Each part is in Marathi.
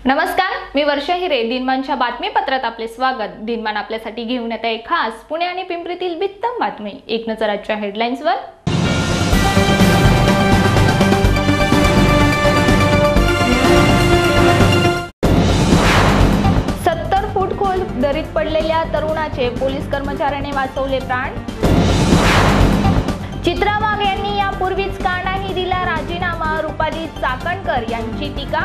नमस्कार, मी वर्षा हिरे. दिनमानच्या बातमीपत्रात आपले स्वागत. दिनमान आपल्यासाठी घेऊन येत आहे खास पुणे आणि पिंपरीतील बित्तम बातमी. एक नजर आजच्या हेडलाईन्सवर. 70 फूट खोल दरीत पडलेल्या तरुणाचे पोलीस कर्मचाऱ्याने वाचवले प्राण. चित्रा वाघ यांनी यापूर्वीच का नाही दिला राजीनामा, रुपाली चाकणकर यांची टीका.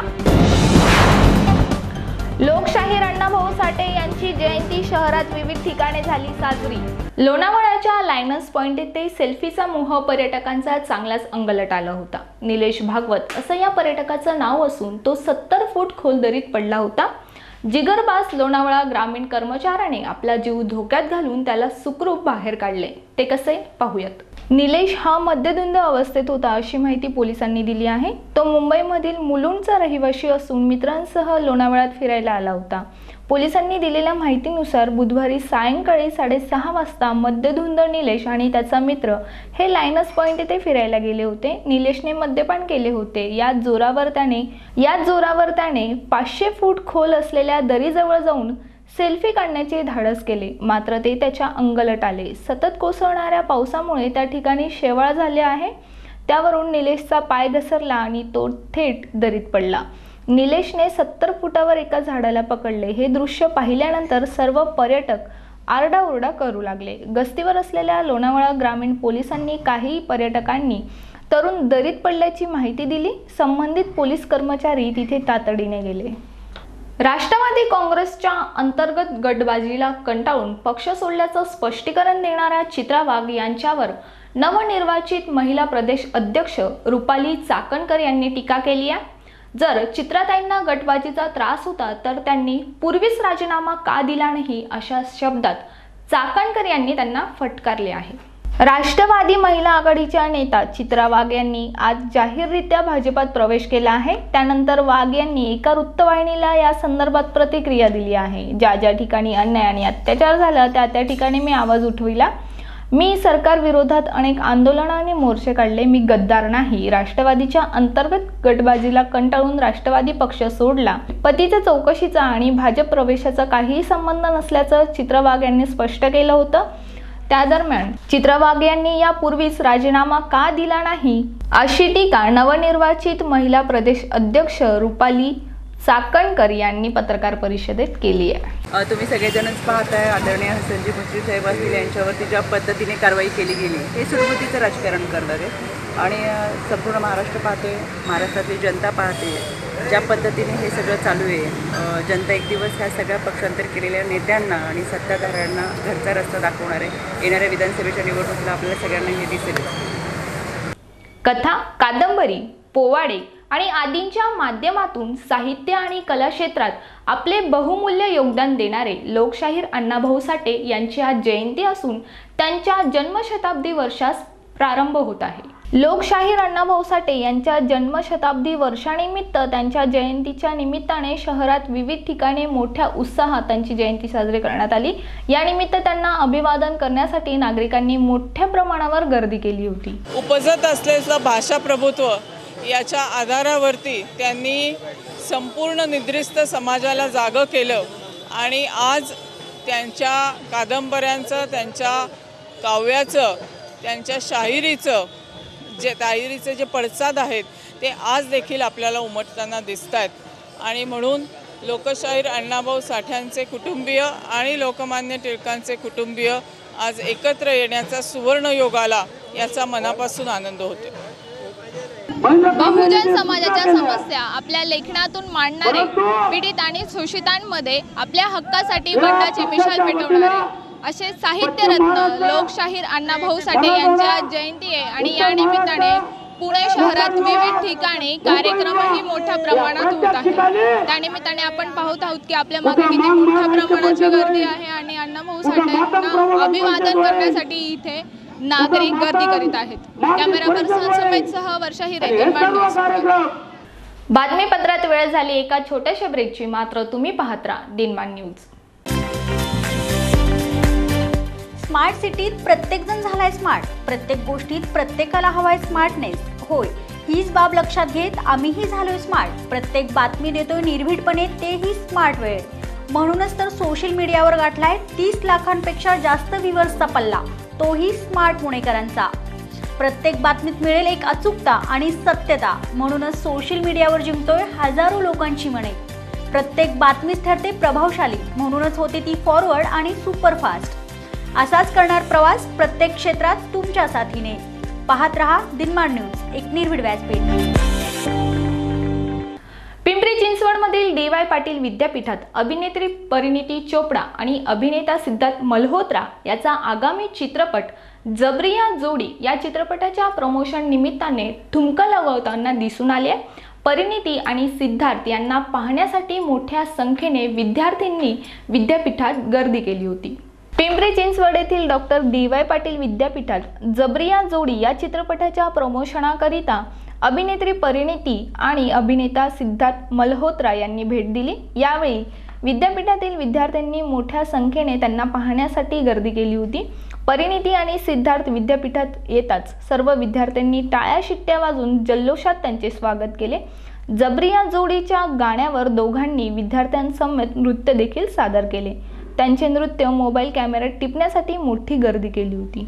लोकशाहीर अण्णाभाऊ साठे यांची जयंती शहरात विविध ठिकाणी झाली साजरी. लोणावळ्याच्या लायनस पॉइंट येथे सेल्फीचा मोह पर्यटकांचा चांगलाच अंगलट आला होता. निलेश भागवत असं या पर्यटकाचं नाव असून तो 70 फूट खोल दरीत पडला होता. जिगरबाज लोणावळा ग्रामीण कर्मचाऱ्याने आपला जीव धोक्यात घालून त्याला सुखरूप बाहेर काढले. ते कसे पाहूयात. निलेश हा मद्यधुंद अवस्थेत होता अशी माहिती पोलिसांनी दिली आहे. तो मुंबईमधील मुलुंडचा रहिवासी असून मित्रांसह लोणावळ्यात फिरायला आला होता. पोलिसांनी दिलेल्या माहितीनुसार बुधवारी सायंकाळी 6:30 वाजता मद्यधुंद निलेश आणि त्याचा मित्र हे लायनस पॉइंट येथे फिरायला गेले होते. निलेशने मद्यपान केले होते. याच जोरावर त्याने 500 फूट खोल असलेल्या दरीजवळ जाऊन सेल्फी काढण्याचे धाडस केले. मात्र ते त्याच्या अंगलट आले. सतत कोसळणाऱ्या पावसामुळे त्या ठिकाणी शेवाळ झाले आहे. त्यावरून निलेशचा पाय घसरला आणि तो थेट दरीत पडला. निलेशने 70 फुटावर एका झाडाला पकडले. हे दृश्य पाहिल्यानंतर सर्व पर्यटक आरडाओरडा करू लागले. गस्तीवर असलेल्या लोणावळा ग्रामीण पोलिसांनी काही पर्यटकांनी तरुण दरीत पडल्याची माहिती दिली. संबंधित पोलीस कर्मचारी तिथे तातडीने गेले. राष्ट्रवादी काँग्रेसच्या अंतर्गत गटबाजीला कंटाळून पक्ष सोडल्याचं स्पष्टीकरण देणाऱ्या चित्रा वाघ यांच्यावर नवनिर्वाचित महिला प्रदेश अध्यक्ष रुपाली चाकणकर यांनी टीका केली आहे. जर चित्राताईंना गटबाजीचा त्रास होता तर त्यांनी पूर्वीच राजीनामा का दिला नाही अशा शब्दात चाकणकर यांनी त्यांना फटकारले आहे. राष्ट्रवादी महिला आघाडीच्या नेता चित्रा वाघ यांनी आज जाहीररित्या भाजपात प्रवेश केला आहे. त्यानंतर वाघ यांनी एका वृत्तवाहिनीला या संदर्भात प्रतिक्रिया दिली आहे. ज्या ठिकाणी अन्याय आणि अत्याचार झाला त्या ठिकाणी मी आवाज उठविला. मी सरकार विरोधात अनेक आंदोलनं आणि मोर्चे काढले. मी गद्दार नाही. राष्ट्रवादीच्या अंतर्गत गटबाजीला कंटाळून राष्ट्रवादी पक्ष सोडला. पतीच्या चौकशीचा आणि भाजप प्रवेशाचा काहीही संबंध नसल्याचं चित्रा वाघ यांनी स्पष्ट केलं होतं. त्या दरम्यान चित्रा वाघ यांनी यापूर्वीच राजीनामा का दिला नाही अशी टीका नवनिर्वाचित महिला प्रदेश अध्यक्ष रुपाली चाकणकर यांनी पत्रकार परिषदेत केली आहे. तुम्ही सगळेजणच पाहताय आदरणीय हसनजी मुश्रीफ साहेब असतील यांच्यावरती ज्या पद्धतीने कारवाई केली गेली हे सुरगुतीचं राजकारण करणार आहे आणि संपूर्ण महाराष्ट्र पाहतोय, महाराष्ट्रातली जनता पाहते ज्या पद्धतीने हे सगळं चालू आहे. जनता एक दिवस ह्या सगळ्या पक्षांतर केलेल्या नेत्यांना आणि सत्ताधाऱ्यांना घरचा रस्ता दाखवणार आहे. येणाऱ्या विधानसभेच्या निवडणुकीला आपल्याला सगळ्यांना हे दिसेल. कथा, कादंबरी, पोवाडे आणि आदींच्या माध्यमातून साहित्य आणि कला क्षेत्रात आपले बहुमूल्य योगदान देणारे लोकशाहीर अण्णाभाऊ साठे यांची आज जयंती असून त्यांच्या जन्मशताब्दी वर्षास प्रारंभ होत आहे. लोकशाहीर अण्णाभाऊ साठे यांच्या जन्मशताब्दी वर्षानिमित्त त्यांच्या जयंतीच्या निमित्ताने शहरात विविध ठिकाणी मोठ्या उत्साहात त्यांची जयंती साजरी करण्यात आली. या निमित्त त्यांना अभिवादन करण्यासाठी नागरिकांनी मोठ्या प्रमाणावर गर्दी केली होती. उपजत असलेलं भाषा प्रभुत्व याच्या आधारावरती त्यांनी संपूर्ण निद्रिस्त समाजाला जागं केलं आणि आज त्यांच्या कादंबऱ्यांचं, त्यांच्या काव्याचं, त्यांच्या शाहिरीचे जे पडसाद आहेत ते आज देखील आपल्याला उमटताना दिसत आहेत. आणि म्हणून लोकशाहीर अण्णाभाऊ साठ्यांचे कुटुंबीय आणि लोकमान्य टिळकांचे कुटुंबीय आज एकत्र येण्याचा सुवर्ण योग आला याचा मनापासून आनंद होतो. बहुजन समाजाच्या समस्या आपल्या लेखनातून मांडणारे, पीडित आणि शोषितांमध्ये आपल्या हक्कासाठी बंडाची मिशाल पेटवणारे असे साहित्यरत्न लोकशाहीर अण्णाभाऊ साठे यांच्या जयंती आहे आणि या निमित्ताने पुणे शहरात विविध ठिकाणी कार्यक्रमही मोठ्या प्रमाणात होत आहेत. त्यानिमित्ताने आपण पाहत आहोत की आपल्या मागे किती मोठ्या प्रमाणाची गर्दी आहे आणि अण्णाभाऊ साठेंना अभिवादन करण्यासाठी इथे नागरिक गर्दी करीत आहेत. कॅमेरा पर्सन समेतसह वर्षा हिरे, दिनमान न्यूज. बातमीपत्रात वेळ झाली एका छोट्याशा ब्रेकची. मात्र तुम्ही पाहत राहा दिनमान न्यूज. स्मार्ट सिटीत प्रत्येकजण झालाय स्मार्ट. प्रत्येक गोष्टीत प्रत्येकाला हवाय स्मार्टनेस. होय, हीच बाब लक्षात घेत आम्हीही झालोय स्मार्ट. प्रत्येक बातमी देतोय निर्भीडपणे, तेही स्मार्ट वेळ. म्हणूनच तर सोशल मीडियावर गाठलाय 30 लाखांपेक्षा जास्त व्ह्यूअर्सचा पल्ला, तोही स्मार्ट पुणेकरांचा. प्रत्येक बातमीत मिळेल एक अचूकता आणि सत्यता, म्हणूनच सोशल मीडियावर जिंकतोय हजारो लोकांची मने. प्रत्येक बातमीच ठरते प्रभावशाली, म्हणूनच होते ती फॉरवर्ड आणि सुपरफास्ट. असाच करणार प्रवास प्रत्येक क्षेत्रात तुमच्या साथीने. पाहत रहा दिनमान न्यूज, एक निर्भीड व्यासपीठ. पिंपरी चिंचवडमधील डी.वाय. पाटील विद्यापीठात अभिनेत्री परिणीती चोपडा आणि अभिनेता सिद्धार्थ मल्होत्रा याचा आगामी चित्रपट जबरिया जोडी या चित्रपटाच्या प्रमोशन निमित्ताने ठुमका लगावताना दिसून आले. परिणीती आणि सिद्धार्थ यांना पाहण्यासाठी मोठ्या संख्येने विद्यार्थ्यांनी विद्यापीठात गर्दी केली होती. पिंपरी चिंचवड येथील डॉक्टर डी.वाय. पाटील विद्यापीठात जबरिया जोडी या चित्रपटाच्या प्रमोशनाकरिता अभिनेत्री परिणीती आणि अभिनेता सिद्धार्थ मल्होत्रा यांनी भेट दिली. यावेळी विद्यापीठातील विद्यार्थ्यांनी मोठ्या संख्येने त्यांना पाहण्यासाठी गर्दी केली होती. परिणीती आणि सिद्धार्थ विद्यापीठात येताच सर्व विद्यार्थ्यांनी टाळ्या शिट्ट्या वाजवून जल्लोषात त्यांचे स्वागत केले. जबरिया जोडीच्या गाण्यावर दोघांनी विद्यार्थ्यांसमवेत नृत्य देखील सादर केले. त्यांचे नृत्य मोबाईल कॅमेऱ्यात टिपण्यासाठी मोठी गर्दी केली होती.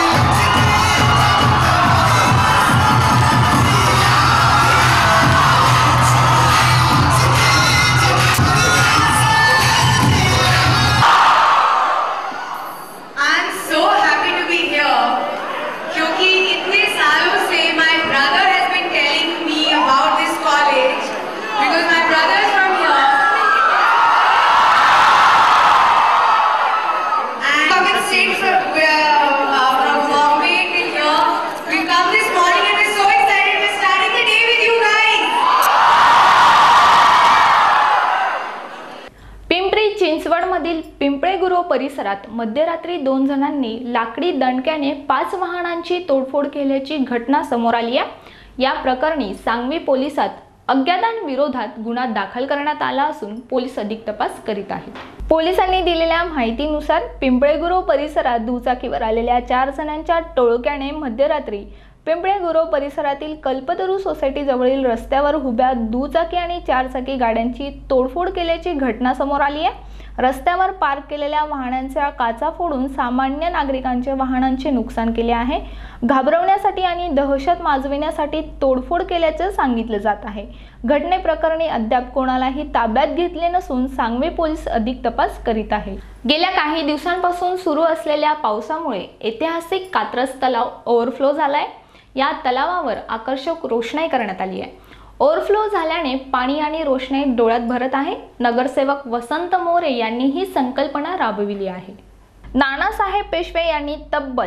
चिंचवडमधील पिंपळेगुरव परिसरात मध्यरात्री 2 जणांनी लाकडी दंडक्याने 5 वाहनांची तोडफोड केल्याची घटना समोर आली आहे. या प्रकरणी सांगवी पोलिसात अज्ञातांविरोधात गुन्हा दाखल करण्यात आला असून पोलीस अधिक तपास करीत आहेत. पोलिसांनी दिलेल्या माहितीनुसार पिंपळेगुरव परिसरात दुचाकीवर आलेल्या 4 जणांच्या टोळक्याने मध्यरात्री पिंपळेगुरव परिसरातील कल्पतरू सोसायटी जवळील रस्त्यावर उभ्या दुचाकी आणि 4 चाकी गाड्यांची तोडफोड केल्याची घटना समोर आली आहे. रस्त्यावर पार्क केलेल्या वाहनांच्या काचा फोडून सामान्य नागरिकांच्या वाहनांचे नुकसान केले आहे. घाबरवण्यासाठी आणि दहशत माजविण्यासाठी तोडफोड केल्याचे सांगितले जात आहे. घटनेप्रकरणी अद्याप कोणालाही ताब्यात घेतले नसून सांगवी पोलीस अधिक तपास करीत आहे. गेल्या काही दिवसांपासून सुरू असलेल्या पावसामुळे ऐतिहासिक कात्रज तलाव ओव्हरफ्लो झालाय. या तलावावर आकर्षक रोषणाई करण्यात आली आहे. ओव्हरफ्लो झाल्याने पाणी आणि रोषणाई डोळ्यात भरत आहे. नगरसेवक वसंत मोरे यांनी ही संकल्पना राबविली आहे. नानासाहेब पेशवे यांनी तब्बल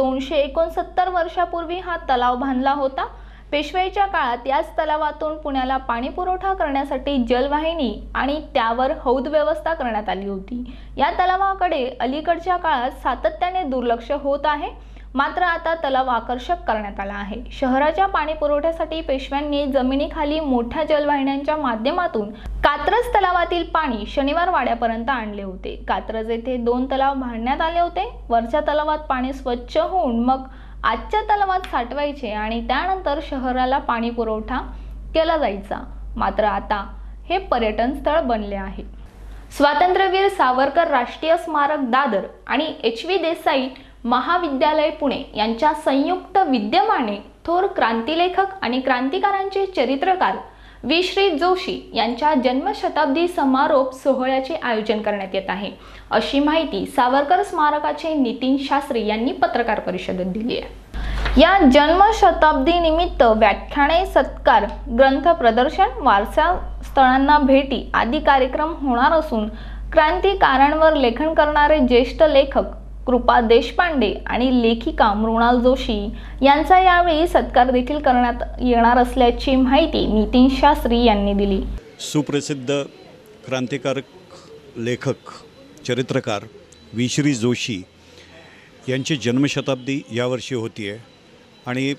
269 वर्षापूर्वी हा तलाव बांधला होता. पेशवेच्या काळात याच तलावातून पुण्याला पाणी पुरवठा करण्यासाठी जलवाहिनी आणि त्यावर हौद व्यवस्था करण्यात आली होती. या तलावाकडे अलीकडच्या काळात सातत्याने दुर्लक्ष होत आहे. मात्र आता तलाव आकर्षक करण्यात आला आहे. शहराच्या पाणी पुरवठ्यासाठी पेशव्यांनी जमिनीखाली मोठ्या जलवाहिन्यांच्या माध्यमातून कात्रज तलावातील पाणी शनिवार वाड्यापर्यंत आणले होते. कात्रज येथे 2 तलाव बांधण्यात आले होते. वरच्या तलावात पाणी स्वच्छ होऊन मग आजच्या तलावात साठवायचे आणि त्यानंतर शहराला पाणी पुरवठा केला जायचा. मात्र आता हे पर्यटन स्थळ बनले आहे. स्वातंत्र्यवीर सावरकर राष्ट्रीय स्मारक दादर आणि एच.व्ही. देसाई महाविद्यालय पुणे यांच्या संयुक्त विद्यमाने थोर क्रांतिलेखक आणि क्रांतिकारांचे चरित्रकार वि. श्री जोशी यांच्या जन्मशताब्दी समारोप सोहळ्याचे आयोजन करण्यात येत आहे, अशी माहिती सावरकर स्मारकाचे नितीन शास्त्री यांनी पत्रकार परिषदेत दिली आहे. या जन्मशताब्दी निमित्त व्याख्याने, सत्कार, ग्रंथ प्रदर्शन, वारसा स्थळांना भेटी आदी कार्यक्रम होणार असून क्रांतिकारांवर लेखन करणारे ज्येष्ठ लेखक कृपा देशपांडे आणि लेखिका मृणाल जोशी यांचा यावेळी सत्कार देखील करण्यात येणार असल्याची माहिती नितीन शास्त्री यांनी दिली. सुप्रसिद्ध क्रांतिकारक लेखक चरित्रकार वि. श्री जोशी यांची जन्मशताब्दी यावर्षी होती आहे आणि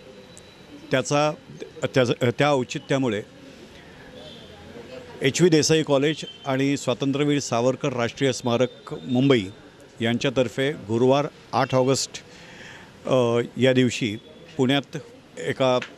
त्या औचित्यामुळे एच.व्ही. देसाई कॉलेज आणि स्वातंत्र्यवीर सावरकर राष्ट्रीय स्मारक मुंबई यांच्यातर्फे गुरुवार 8 ऑगस्ट या दिवशी पुण्यात एका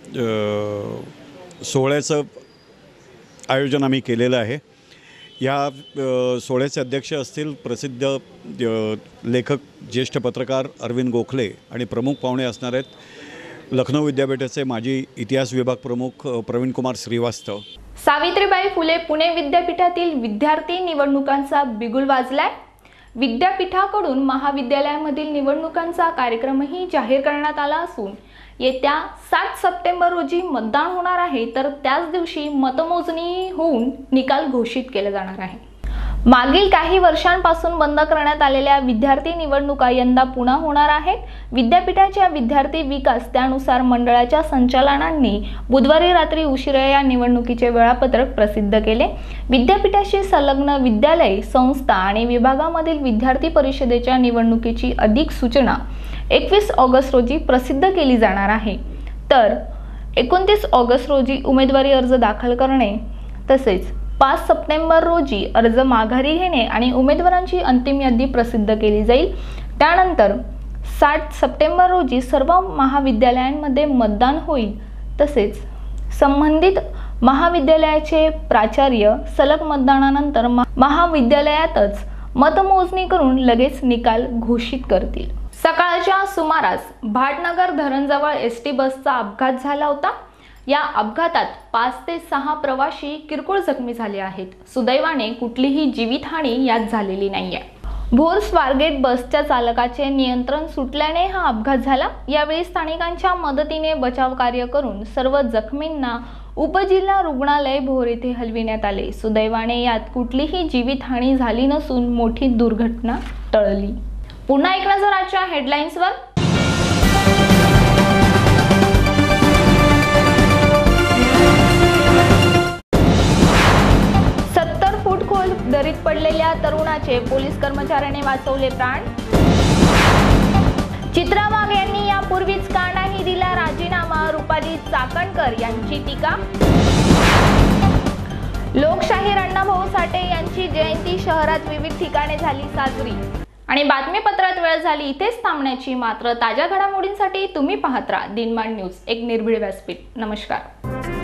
सोहळ्याचं आयोजन आम्ही केलेलं आहे. या सोहळ्याचे अध्यक्ष असतील प्रसिद्ध लेखक ज्येष्ठ पत्रकार अरविंद गोखले आणि प्रमुख पाहुणे असणार आहेत लखनौ विद्यापीठाचे माजी इतिहास विभाग प्रमुख प्रवीणकुमार श्रीवास्तव. सावित्रीबाई फुले पुणे विद्यापीठातील विद्यार्थी निवडणुकांचा बिगुल वाजलाय. विद्यापीठाकडून महाविद्यालयामधील निवडणुकांचा कार्यक्रमही जाहीर करण्यात आला असून येत्या 7 सप्टेंबर रोजी मतदान होणार आहे, तर त्याच दिवशी मतमोजणी होऊन निकाल घोषित केला जाणार आहे. मागील काही वर्षांपासून बंद करण्यात आलेल्या विद्यार्थी निवडणुका यंदा पुन्हा होणार आहेत. विद्यापीठाच्या विद्यार्थी विकास त्यानुसार मंडळाच्या संचालनांनी बुधवारी रात्री उशिरा या निवडणुकीचे वेळापत्रक प्रसिद्ध केले. विद्यापीठाशी संलग्न विद्यालय, संस्था आणि विभागामधील विद्यार्थी परिषदेच्या निवडणुकीची अधिक सूचना 21 ऑगस्ट रोजी प्रसिद्ध केली जाणार आहे. तर 29 ऑगस्ट रोजी उमेदवारी अर्ज दाखल करणे तसेच 5 सप्टेंबर रोजी अर्ज माघारी घेणे आणि उमेदवारांची अंतिम यादी प्रसिद्ध केली जाईल. त्यानंतर 7 सप्टेंबर रोजी सर्व महाविद्यालयांमध्ये मतदान होईल. तसेच संबंधित महाविद्यालयाचे प्राचार्य सलग मतदानानंतर महाविद्यालयातच मतमोजणी करून लगेच निकाल घोषित करतील. सकाळच्या सुमारास भाटनगर धरणजवळ एसटी बसचा अपघात झाला होता. या अपघातात 5 ते 6 प्रवाशी किरकोळ जखमी झाले आहेत. सुदैवाने कुठलीही जीवितहानी यात झालेली नाहीये. भोर स्वारगेट बसच्या चालकाचे नियंत्रण सुटल्याने हा अपघात झाला. यावेळी स्थानिकांच्या मदतीने बचाव कार्य करून सर्व जखमींना उपजिल्हा रुग्णालय भोर येथे हलविण्यात आले. सुदैवाने यात कुठलीही जीवितहानी झाली नसून मोठी दुर्घटना टळली. पुन्हा एक नजर आजच्या हेडलाईन्सवर. 70 फूट खोल दरीत पडलेल्या तरुणाचे पोलीस कर्मचाऱ्याने वाचवले प्राण. चित्रा वाघ यांनी यापूर्वीच का नाही दिला राजीनामा, रुपाली चाकणकर यांची टीका. लोकशाहीर अण्णाभाऊ साठे यांची जयंती शहरात विविध ठिकाणी झाली साजरी. आणि बातमीपत्रात वेळ झाली इथेच थांबण्याची. मात्र ताज्या घडामोडींसाठी तुम्ही पाहत राहा दिनमान न्यूज, एक निर्भीड व्यासपीठ. नमस्कार.